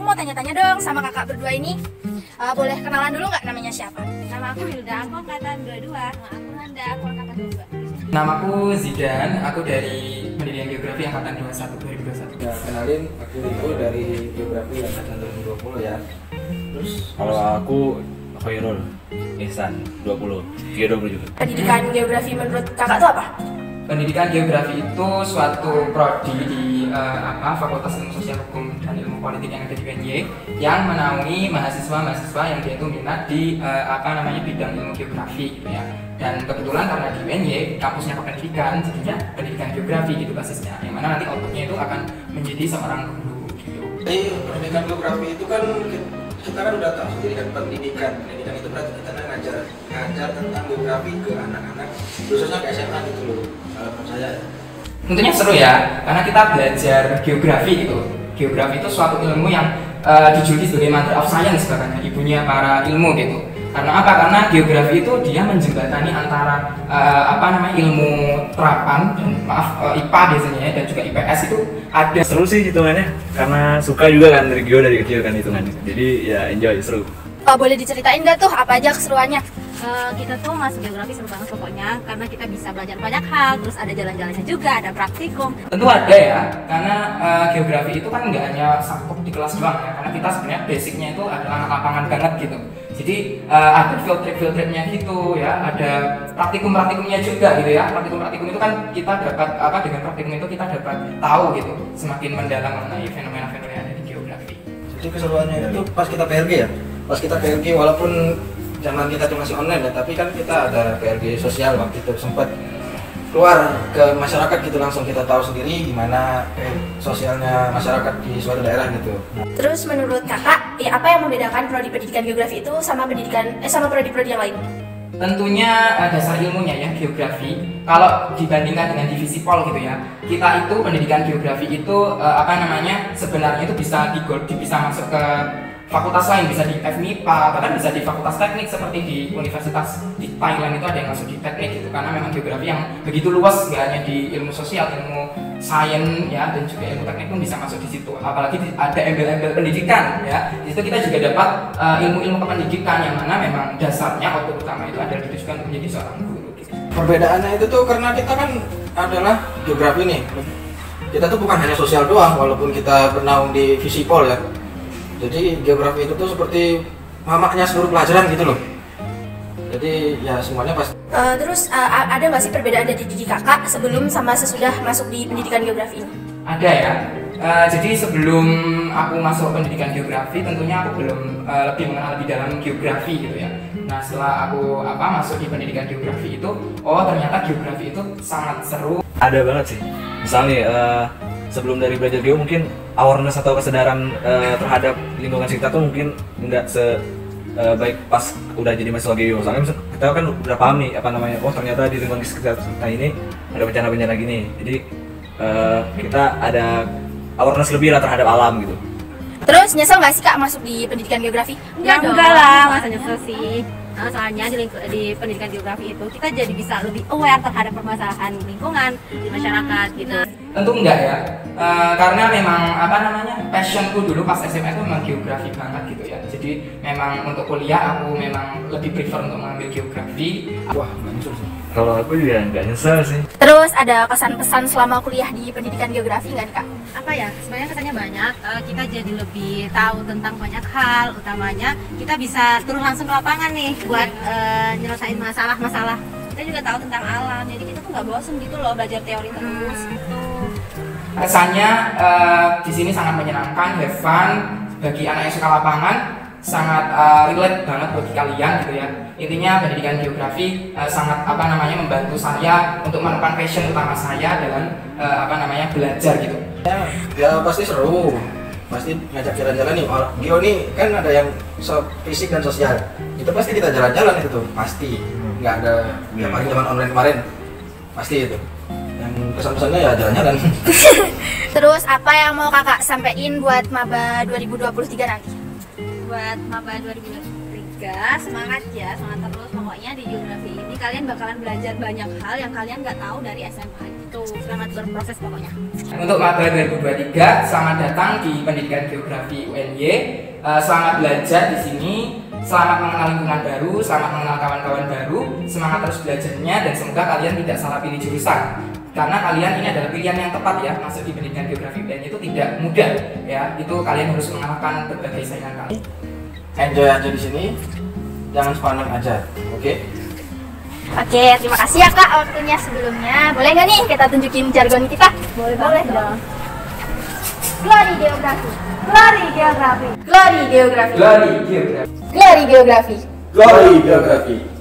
mau tanya-tanya dong sama kakak berdua ini. Boleh kenalan dulu nggak namanya siapa? Nama aku Hilda, aku angkatan 22. Nama aku Nanda, aku angkatan 22. Namaku Zidan, aku dari Pendidikan Geografi angkatan 2021. Ya, kenalin, aku itu dari Geografi angkatan 2020 ya. Terus Kalau aku Khairul Ihsan 20, dia 20 juga. Pendidikan geografi menurut kakak itu apa? Pendidikan Geografi itu suatu prodi di Fakultas Ilmu Sosial Hukum dan Ilmu Politik yang ada di UNY yang menaungi mahasiswa-mahasiswa yang dia itu minat di bidang ilmu geografi gitu ya. Dan kebetulan karena di UNY kampusnya pendidikan, jadinya pendidikan geografi gitu basisnya. Yang mana nanti outputnya itu akan menjadi seorang guru gitu. jadi pendidikan geografi itu kan kita kan udah tahu sendiri kan pendidikan itu berarti kita ngajar tentang geografi ke anak-anak khususnya ke SMA gitu loh. Kalau menurut saya Tentunya seru ya, karena kita belajar geografi gitu. Geografi itu suatu ilmu yang dijuluki sebagai mother of science bahkan ibunya para ilmu gitu. Karena apa? Karena geografi itu dia menjembatani antara ilmu terapan dan IPA biasanya ya, dan juga IPS itu ada. Seru sih hitungannya, karena suka juga kan dari dari kecil kan hitungannya. Jadi ya enjoy, seru. Boleh diceritain nggak tuh apa aja keseruannya? Kita tuh masuk geografi seru banget pokoknya, karena kita bisa belajar banyak hal, terus ada jalan-jalannya juga, ada praktikum. Tentu ada ya, karena geografi itu kan nggak hanya sakup di kelas doang ya, karena kita sebenarnya basicnya itu adalah anak lapangan banget gitu. Jadi ada field tripnya gitu ya, ada praktikumnya juga gitu ya. Praktikum itu kan kita dapat dengan praktikum itu kita dapat tahu gitu, semakin mendalam mengenai fenomena-fenomena yang ada di geografi. jadi keseruannya itu pas kita PRG ya. Pas kita PRG walaupun zaman kita itu masih online ya, tapi kan kita ada PRG sosial waktu itu sempat keluar ke masyarakat gitu, langsung kita tahu sendiri gimana sosialnya masyarakat di suatu daerah gitu. Terus menurut kakak, apa yang membedakan prodi pendidikan geografi itu sama prodi-prodi yang lain? Tentunya dasar ilmunya ya, geografi. Kalau dibandingkan dengan divisi pol gitu ya, kita itu pendidikan geografi itu sebenarnya itu bisa masuk ke fakultas lain, bisa di FMIPA, bahkan bisa di fakultas teknik seperti di universitas di Thailand itu ada yang masuk di teknik gitu, karena memang geografi yang begitu luas, nggak hanya di ilmu sosial, ilmu sains ya, dan juga ilmu teknik pun bisa masuk di situ. Apalagi ada embel-embel pendidikan ya, di situ kita juga dapat ilmu-ilmu kependidikan yang mana memang dasarnya output utama itu adalah ditujukan menjadi seorang guru gitu. Perbedaannya itu tuh karena kita kan adalah geografi nih, kita tuh bukan hanya sosial doang walaupun kita bernaung di Visipol ya. Jadi geografi itu tuh seperti mamaknya seluruh pelajaran gitu loh. Jadi ya semuanya pasti. Terus ada nggak sih perbedaan dari diri kakak sebelum sama sesudah masuk di pendidikan geografi ini? Ada ya. Jadi sebelum aku masuk pendidikan geografi, tentunya aku belum lebih mengenal lebih dalam geografi gitu ya. Nah setelah aku masuk di pendidikan geografi itu, ternyata geografi itu sangat seru. Ada banget sih. Misalnya sebelum dari belajar geo mungkin awareness atau kesadaran terhadap lingkungan sekitar tuh mungkin nggak baik pas udah jadi mahasiswa geo. Soalnya kita kan udah paham nih ternyata di lingkungan sekitar kita ini ada bencana-bencana gini. Jadi kita ada awareness lebih lah terhadap alam gitu. Terus nyesel nggak sih kak masuk di pendidikan geografi? Ya enggak lah, masa nyesel sih. Soalnya di pendidikan geografi itu kita jadi bisa lebih aware terhadap permasalahan lingkungan di masyarakat gitu. Tentu enggak ya, karena memang passionku dulu pas SMA itu memang geografi banget gitu ya. Jadi memang untuk kuliah aku memang lebih prefer untuk mengambil geografi. Wah, nggak nyesel sih. Kalau aku juga nggak nyesel sih. Terus ada kesan-pesan selama kuliah di pendidikan geografi nggak nih kak? Apa ya, sebenarnya kesannya banyak. Kita jadi lebih tahu tentang banyak hal, utamanya kita bisa turun langsung ke lapangan nih buat nyelesain masalah-masalah. Kita juga tahu tentang alam, jadi kita tuh nggak bosen gitu loh belajar teori terus gitu. Kesannya di sini sangat menyenangkan, have fun, bagi anak yang suka lapangan sangat relate banget bagi kalian gitu ya. Intinya pendidikan geografi sangat membantu saya untuk menemukan passion utama saya dalam belajar gitu. Ya pasti seru, pasti ngajak jalan-jalan nih. Geo nih kan ada yang fisik dan sosial, itu pasti kita jalan-jalan itu tuh pasti. Nggak ada hari zaman online kemarin, pasti itu. Yang kesan-pesannya ya jalan-jalan. Terus apa yang mau kakak sampaikan buat maba 2023 nanti? Buat maba 2023 3 semangat ya, semangat terus. Pokoknya di geografi ini kalian bakalan belajar banyak hal yang kalian nggak tahu dari SMA itu. Selamat berproses pokoknya. Untuk maba 2023, selamat datang di Pendidikan Geografi UNY. Selamat belajar di sini, selamat mengenal lingkungan baru, selamat mengenal kawan-kawan baru, semangat terus belajarnya, dan semoga kalian tidak salah pilih jurusan. Karena kalian ini adalah pilihan yang tepat ya, masuk di Pendidikan Geografi UNY itu tidak mudah ya. Itu kalian harus mengalahkan berbagai saingan kalian. Enjoy aja di sini, jangan sepaneng aja, oke? Oke, terima kasih ya Kak waktunya sebelumnya. Boleh nggak nih kita tunjukin jargon kita? Boleh dong. Glory geografi. Glory geografi. Glory geografi. Glory Geografi. Glory geografi. Glory geografi.